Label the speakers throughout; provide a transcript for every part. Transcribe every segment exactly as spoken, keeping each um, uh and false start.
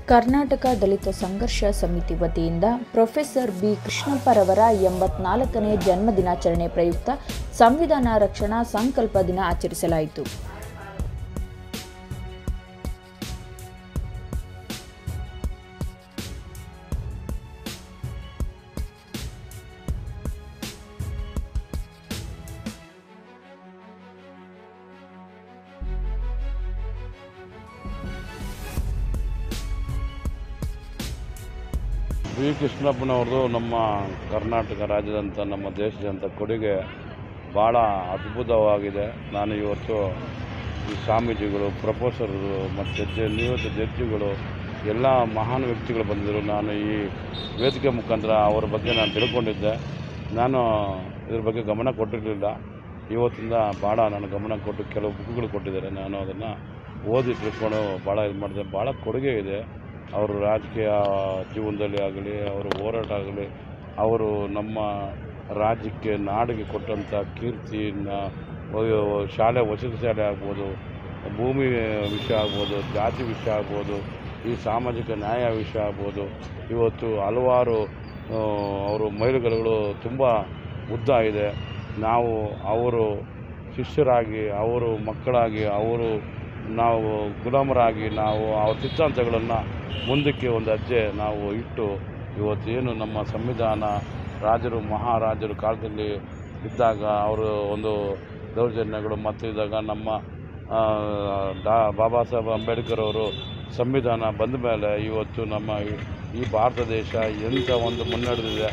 Speaker 1: ಕರ್ನಾಟಕ ದಲಿತ ಸಂಘರ್ಷ ಸಮಿತಿ ವತಿಯಿಂದ ಪ್ರೊಫೆಸರ್ ಬಿ ಕೃಷ್ಣಪ್ಪರವರ ಎಂಬತ್ನಾಲ್ಕನೇ ಜನ್ಮ ದಿನಾಚರಣೆ ಪ್ರಯುಕ್ತ ಸಂವಿಧಾನ ರಕ್ಷಣಾ ಸಂಕಲ್ಪ ದಿನ ಆಚರಿಸಲಾಯಿತು.
Speaker 2: ಬಿ ಕೃಷ್ಣಪ್ಪನವ್ರದ್ದು ನಮ್ಮ ಕರ್ನಾಟಕ ರಾಜ್ಯದಂಥ ನಮ್ಮ ದೇಶದಂಥ ಕೊಡುಗೆ ಭಾಳ ಅದ್ಭುತವಾಗಿದೆ. ನಾನು ಇವತ್ತು ಈ ಸ್ವಾಮೀಜಿಗಳು, ಪ್ರೊಫೆಸರ್ಗಳು ಮತ್ತು ಜ ನಿವೃತ್ತ ಜಡ್ಜಿಗಳು ಎಲ್ಲ ಮಹಾನ್ ವ್ಯಕ್ತಿಗಳು ಬಂದಿದ್ದರು. ನಾನು ಈ ವೇದಿಕೆ ಮುಖಾಂತರ ಅವರ ಬಗ್ಗೆ ನಾನು ತಿಳ್ಕೊಂಡಿದ್ದೆ. ನಾನು ಇದ್ರ ಬಗ್ಗೆ ಗಮನ ಕೊಟ್ಟಿರಲಿಲ್ಲ. ಇವತ್ತಿಂದ ಭಾಳ ನಾನು ಗಮನ ಕೊಟ್ಟು ಕೆಲವು ಬುಕ್ಗಳು ಕೊಟ್ಟಿದ್ದಾರೆ. ನಾನು ಅದನ್ನು ಓದಿ ತಿಳ್ಕೊಂಡು ಭಾಳ ಇದು ಮಾಡಿದೆ. ಭಾಳ ಕೊಡುಗೆ ಇದೆ ಅವರು ರಾಜಕೀಯ ಜೀವನದಲ್ಲಿ ಆಗಲಿ, ಅವರ ಹೋರಾಟ ಆಗಲಿ, ಅವರು ನಮ್ಮ ರಾಜ್ಯಕ್ಕೆ ನಾಡಿಗೆ ಕೊಟ್ಟಂಥ ಕೀರ್ತಿನ, ಶಾಲೆ ವಸತಿ ಶಾಲೆ ಆಗ್ಬೋದು, ಭೂಮಿ ವಿಷಯ ಆಗ್ಬೋದು, ಜಾತಿ ವಿಷಯ ಆಗ್ಬೋದು, ಈ ಸಾಮಾಜಿಕ ನ್ಯಾಯ ವಿಷಯ ಆಗ್ಬೋದು, ಇವತ್ತು ಹಲವಾರು ಅವರು ಮೈಲುಗಲ್ಲುಗಳು ತುಂಬ ಉದ್ದ ಇದೆ. ನಾವು ಅವರು ಶಿಷ್ಯರಾಗಿ, ಅವರು ಮಕ್ಕಳಾಗಿ, ಅವರು ನಾವು ಗುಲಾಮರಾಗಿ ನಾವು ಅವ್ರ ಸಿದ್ಧಾಂತಗಳನ್ನು ಮುಂದಕ್ಕೆ ಒಂದು ಹೆಜ್ಜೆ ನಾವು ಇಟ್ಟು ಇವತ್ತೇನು ನಮ್ಮ ಸಂವಿಧಾನ ರಾಜರು ಮಹಾರಾಜರು ಕಾಲದಲ್ಲಿ ಇದ್ದಾಗ ಅವರು ಒಂದು ದೌರ್ಜನ್ಯಗಳು ಮತ್ತು ಇದ್ದಾಗ ನಮ್ಮ ಡಾ ಬಾಬಾ ಸಾಹೇಬ್ ಅಂಬೇಡ್ಕರ್ ಅವರು ಸಂವಿಧಾನ ಬಂದ ಮೇಲೆ ಇವತ್ತು ನಮ್ಮ ಈ ಭಾರತ ದೇಶ ಎಂಥ ಒಂದು ಮುನ್ನಡೆದಿದೆ.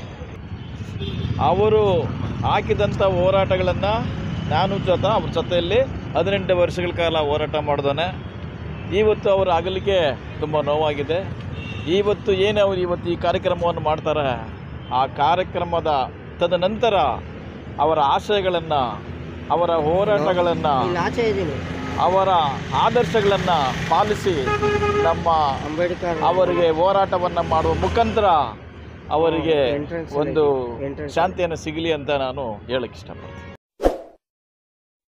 Speaker 3: ಅವರು ಹಾಕಿದಂಥ ಹೋರಾಟಗಳನ್ನು ನಾನು ಜೊತೆ ಅವ್ರ ಜೊತೆಯಲ್ಲಿ ಹದಿನೆಂಟು ವರ್ಷಗಳ ಕಾಲ ಹೋರಾಟ ಮಾಡಿದಾನೆ. ಇವತ್ತು ಅವರ ಅಗಲಿಕೆ ತುಂಬ ನೋವಾಗಿದೆ. ಇವತ್ತು ಏನು ಅವರು ಇವತ್ತು ಈ ಕಾರ್ಯಕ್ರಮವನ್ನು ಮಾಡ್ತಾರೆ, ಆ ಕಾರ್ಯಕ್ರಮದ ತದನಂತರ ಅವರ ಆಶಯಗಳನ್ನು, ಅವರ ಹೋರಾಟಗಳನ್ನು, ಅವರ ಆದರ್ಶಗಳನ್ನು ಪಾಲಿಸಿ ನಮ್ಮ ಅಂಬೇಡ್ಕರ್ ಅವರಿಗೆ ಹೋರಾಟವನ್ನು ಮಾಡುವ ಮುಖಾಂತರ ಅವರಿಗೆ ಒಂದು ಶಾಂತಿಯನ್ನು ಸಿಗಲಿ ಅಂತ ನಾನು ಹೇಳಕ್ಕೆ ಇಷ್ಟಪಡ್ತೀನಿ.